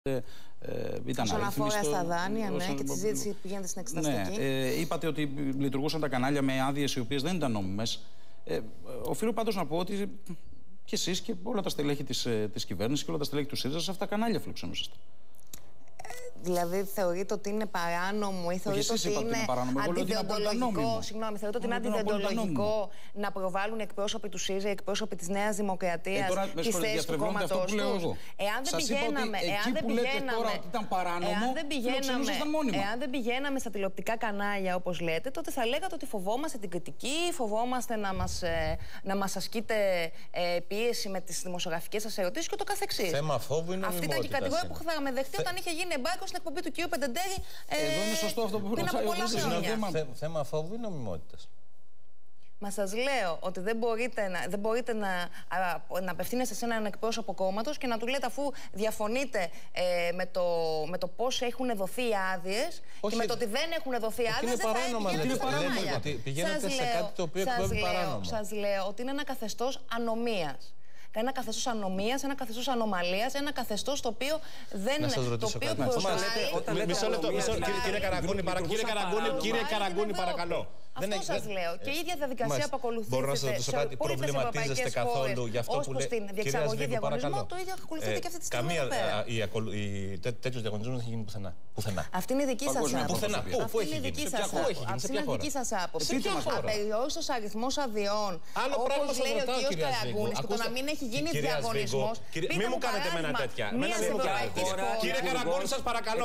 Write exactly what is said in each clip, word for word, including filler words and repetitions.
Ε, ήταν όσον αφορά στα δάνεια, όσον... ναι, και τη συζήτηση που γίνεται στην εξεταστική. Ναι, ε, είπατε ότι λειτουργούσαν τα κανάλια με άδειες οι οποίες δεν ήταν νόμιμες. Ε, οφείλω πάντως να πω ότι και εσείς και όλα τα στελέχη της, της κυβέρνησης και όλα τα στελέχη του ΣΥΡΙΖΑ σε αυτά τα κανάλια φιλοξενούσαστε. Δηλαδή, θεωρείτε ότι είναι παράνομο ή θεωρείτε ότι είναι, είναι αντιδιοντολογικό, συγγνώμη, θεωρείτε ότι είναι αντιδιοντολογικό να προβάλλουν εκπρόσωποι του ΣΥΡΙΖΑ, εκπρόσωποι της Νέας Δημοκρατίας ε, τις θέσεις του κόμματός τους? Εάν δεν πηγαίναμε, εάν δεν πηγαίναμε, εάν δεν πηγαίναμε, εάν δεν πηγαίναμε στα τηλεοπτικά κανάλια όπως λέτε, τότε θα λέγατε ότι φοβόμαστε την κριτική, φοβόμαστε να μας, να μας ασκείτε ε, πίεση με τις δημοσιογραφικές σας ερωτήσεις και το καθεξής. Θέμα φόβου είναι. Αυτή ήταν και η κατηγορία που είχαμε δεχτεί όταν είχε γίνει εμπάργκο στην εκπομπή του κ. Πεντεντέρη. Ε, Εδώ είναι σωστό αυτό που ρωτάει ο Χρήστος. Θέμα φόβου ή νομιμότητας? Μα σας λέω ότι δεν μπορείτε να, δεν μπορείτε να, α, να απευθύνεστε σε έναν εκπρόσωπο κόμματος και να του λέτε, αφού διαφωνείτε ε, με, το, με το πώς έχουν δοθεί οι άδειες και με το ότι δεν έχουν δοθεί άδειες, δεν θα είναι παράνομα. Πηγαίνετε σε κάτι το οποίο εκπέμπει παράνομο. Σας λέω ότι είναι ένα καθεστώς ανομίας. Ένα καθεστώς ανομίας, ένα καθεστώς ανομαλίας, ένα καθεστώς το οποίο δεν. Να σας ρωτήσω κάτι. Μισό λεπτό, κύριε Καραγκούνη, κύριε Καραγκούνη, παρακαλώ. Αυτό σας λέω. Και η ίδια διαδικασία που ακολουθείται. Μπορώ να σας ρωτήσω κάτι? Προβληματίζεστε καθόλου για αυτό που λέει? Στην διεξαγωγή διαγωνισμού, το ίδιο ακολουθείται και αυτή τη στιγμή. Καμία τέτοιο διαγωνισμό δεν έχει γίνει πουθενά. Αυτή είναι η δική σας άποψη. Πουθενά. Πού έχει γίνει? Αυτή είναι η δική σας άποψη. Απεριόριστος αριθμός αδειών. Όπως λέει ο κ. Καραγκούνης, και το να μην έχει γίνει διαγωνισμός. Μην μου κάνετε εμένα τέτοια. Κύριε Καραγκούνη, σας παρακαλώ.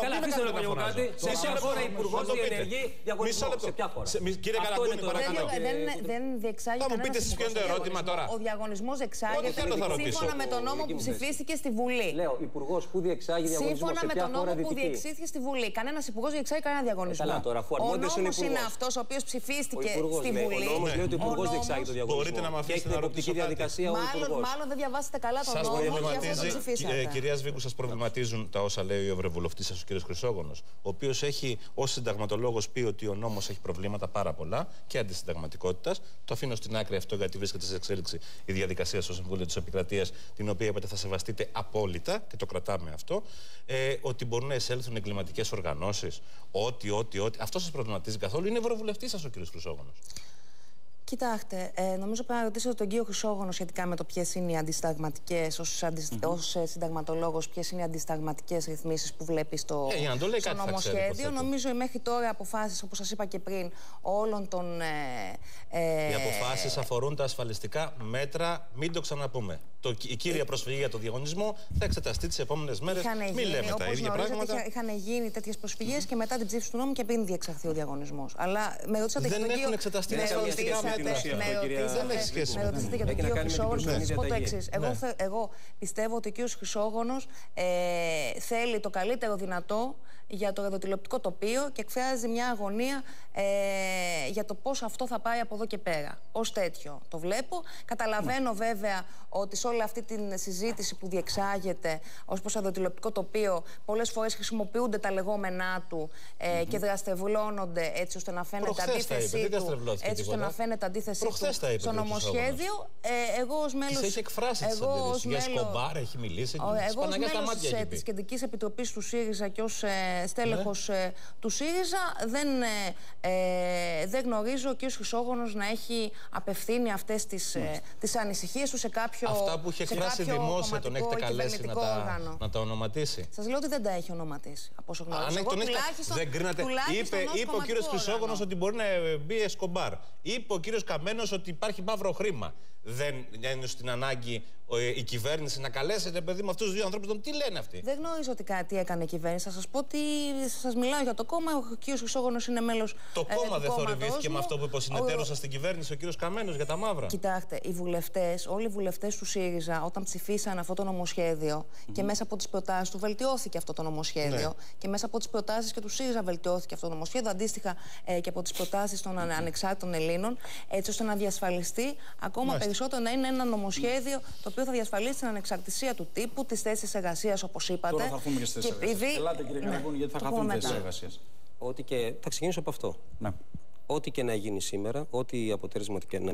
Σε ποια χώρα υπουργός διενεργεί διαγωνισμό? Σε ποια χώρα? Κύριε Καραγκούνη, παρακαλώ. Δεν διεξάγει κανένας. Θα μου πείτε εσείς ποιο είναι το ερώτημα τώρα? Ο διαγωνισμός εξάγεται σύμφωνα με τον νόμο που ψηφίστηκε στη Βουλή. Λέω, υπουργός που διεξάγει διαγωνισμό? Σύμφωνα με τον νόμο που διεξήχθηκε στη Βουλή. Κανένας υπουργός διεξάγει κανένα διαγωνισμό. Καλά, τώρα, αφού ο νόμος είναι αυτός ο οποίος ψηφίστηκε στη Βουλή. Ο νόμος λέει ότι ο υπουργός διεξάγει το διαγωνισμό. Μπορείτε να με αφήσετε να ρωτήσω κάτι? Μάλλον δεν διαβάσετε καλά τον νόμο και αυτό το ψηφίσατε. Κυρία Σβίγκου, σας προβληματίζουν τα όσα λέει ο ευρωβουλευτής σας, ο κ. Χρυσόγονος, ο οποίος έχει ως συνταγματολόγος πει ότι ο νόμος έχει προβλήματα πάρα πολλά και αντισυνταγματικότητας. Το αφήνω στην άκρη αυτό, γιατί βρίσκεται σε εξέλιξη η διαδικασία στο Συμβούλιο της Επικρατείας, την οποία είπατε θα σεβαστείτε απόλυτα και το κρατάμε αυτό. Ε, ότι μπορούν να εισέλθουν εγκληματικές οργανώσεις. Ότι, ότι, ότι. Αυτό σας προβληματίζει καθόλου? Είναι ευρωβουλευτής σας ο κ. Χρυσόγονος. Κοιτάξτε, ε, νομίζω πρέπει να ρωτήσετε τον κύριο Χρυσόγονο σχετικά με το ποιες είναι οι αντισταγματικές, ως, αντισ... mm-hmm. ως συνταγματολόγος, ποιες είναι οι αντισταγματικές ρυθμίσεις που βλέπει στο, ε, το λέει στο νομοσχέδιο. Νομίζω μέχρι τώρα αποφάσεις, όπως σας είπα και πριν, όλων των. Ε, ε, οι αποφάσεις αφορούν τα ασφαλιστικά μέτρα, μην το ξαναπούμε. Το, η κύρια προσφυγή για το διαγωνισμό θα εξεταστεί τις επόμενες μέρες. Μην λέμε τα ίδια πράγματα. Είχαν γίνει τέτοιες προσφυγές mm-hmm. και μετά την ψήφιση του νόμου και πριν διεξαχθεί ο διαγωνισμός. Αλλά με ρωτήσατε δεν έχουν εξεταστεί τα ασφαλιστικά μέτρα. Με ρωτήσετε για τον κύριο Χρυσόγονο και θα σας πω το εξής. Εγώ πιστεύω ότι ο κύριος Χρυσόγονος θέλει το καλύτερο δυνατό για το ραδιοτηλεοπτικό τοπίο και εκφράζει μια αγωνία για το πώς αυτό θα πάει από εδώ και πέρα. Ως τέτοιο το βλέπω. Καταλαβαίνω βέβαια ότι σε όλη αυτή τη συζήτηση που διεξάγεται ως προς το ραδιοτηλεοπτικό τοπίο πολλές φορές χρησιμοποιούνται τα λεγόμενά του και δραστευλώνονται έτσι ώστε να φαίνεται αντίθεσή του. Έτσι ώστε να φαίνεται αντίθεση του στο νομοσχέδιο. Ε, εγώ ως μέλος. Τις έχει εκφράσει τις αντιρρήσεις. Για Σκομπάρ έχει μιλήσει. Εγώ ως μέλος της Κεντρικής Επιτροπής του ΣΥΡΙΖΑ και ως ε, στέλεχος ναι. ε, του ΣΥΡΙΖΑ δεν, ε, ε, δεν γνωρίζω ο κ. Χρυσόγονος να έχει απευθύνει αυτές τις, ε, τις ανησυχίες του σε κάποιο. Αυτά που είχε εκφράσει δημόσια τον έχετε καλέσει να τα, να τα ονοματίσει? Σας λέω ότι δεν τα έχει ονοματίσει. Από όσο γνωρίζω. Αν τον δεν κρίνατε. Είπε, είπε ο κ. Χρυσόγονος ότι μπορεί να μπει Εσκομπάρ. Είπε ο κύριος Καμένος ότι υπάρχει μαύρο χρήμα. Δεν είναι στην ανάγκη η κυβέρνηση να καλέσετε, παιδί μου, αυτούς τους δύο ανθρώπους? Τι λένε αυτοί? Δεν γνωρίζω τι κάτι έκανε η κυβέρνηση. Θα σας πω ότι σας μιλάω για το κόμμα. Ο κύριος Χρυσόγονος είναι μέλος. Το κόμμα ε, δεν θορυβήθηκε με αυτό που είπε ο συνεταίρος σας στην κυβέρνηση, ο κύριος Καμένος, για τα μαύρα? Κοιτάξτε, οι βουλευτές, όλοι οι βουλευτές του ΣΥΡΙΖΑ, όταν ψηφίσαν αυτό το νομοσχέδιο mm-hmm. και μέσα από τις προτάσεις του βελτιώθηκε αυτό το νομοσχέδιο, ναι. και μέσα από τις προτάσεις και του ΣΥΡΙΖΑ βελτιώθηκε αυτό το νομοσχέδιο, αντίστοιχα ε, και από τις προτάσεις των mm-hmm. ανεξάρτητων Ελλήνων, έτσι ώστε να διασφαλιστεί ακόμα Μάλιστα. περισσότερο να είναι ένα νομοσχέδιο το οποίο θα διασφαλίσει την ανεξαρτησία του τύπου, τις θέσεις εργασίας, όπως είπατε. Τώρα θα έρθουμε και στις θέσεις εργασίας. Ελάτε, κύριε Καραγκούνη, γιατί θα χαθούν θέσεις εργασίας. Ό,τι και. Θα ξεκινήσω από αυτό. Ναι. Ό,τι και να γίνει σήμερα, ό,τι αποτέλεσμα και να